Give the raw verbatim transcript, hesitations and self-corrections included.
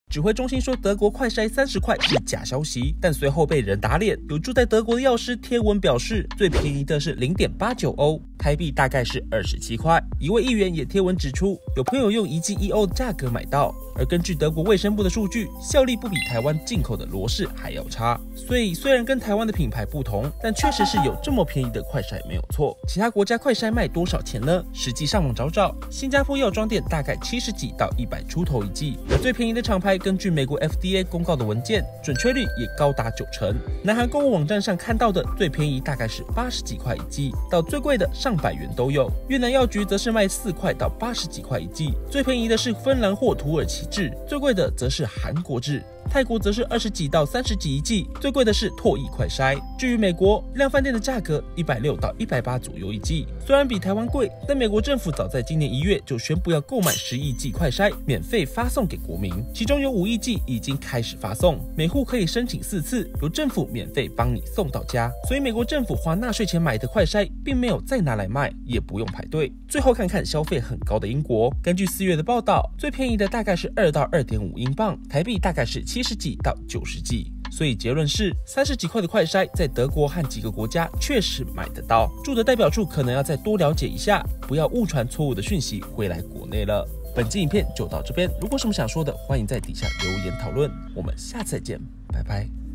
指挥中心说德国快筛三十块是假消息，但随后被人打脸。有住在德国的药师天文表示，最便宜的是 零点八九欧，台币大概是二十七块。一位议员也贴文指出，有朋友用一剂一欧的价格买到，而根据德国卫生部的数据，效力不比台湾进口的罗氏还要差。所以虽然跟台湾的品牌不同，但确实是有这么便宜的快筛没有错。其他国家快筛卖多少钱呢？实际上网找找，新加坡药妆店大概七十几到一百出头一剂，而最便宜的厂牌根据美国 F D A 公告的文件，准确率也高达九成。南韩购物网站上看到的最便宜大概是八十几块一剂，到最贵的上百元都有。越南药局则是卖四块到八十几块一剂，最便宜的是芬兰或土耳其制，最贵的则是韩国制。泰国则是二十几到三十几一剂，最贵的是唾液快筛。至于美国，量贩店的价格一百六到一百八左右一剂，虽然比台湾贵，但美国政府早在今年一月就宣布要购买十亿剂快筛，免费发送给国民，其中有五亿剂已经开始发送，每户可以申请四次，由政府免费帮你送到家。所以美国政府花纳税钱买的快筛，并没有再拿来卖，也不用排队。最后看看消费很高的英国，根据四月的报道，最便宜的大概是二到二点五英镑，台币大概是七十几到九十几。所以结论是，三十几块的快筛在德国和几个国家确实买得到，住的代表处可能要再多了解一下，不要误传错误的讯息回来国内了。本期影片就到这边，如果有什么想说的，欢迎在底下留言讨论。我们下次再见，拜拜。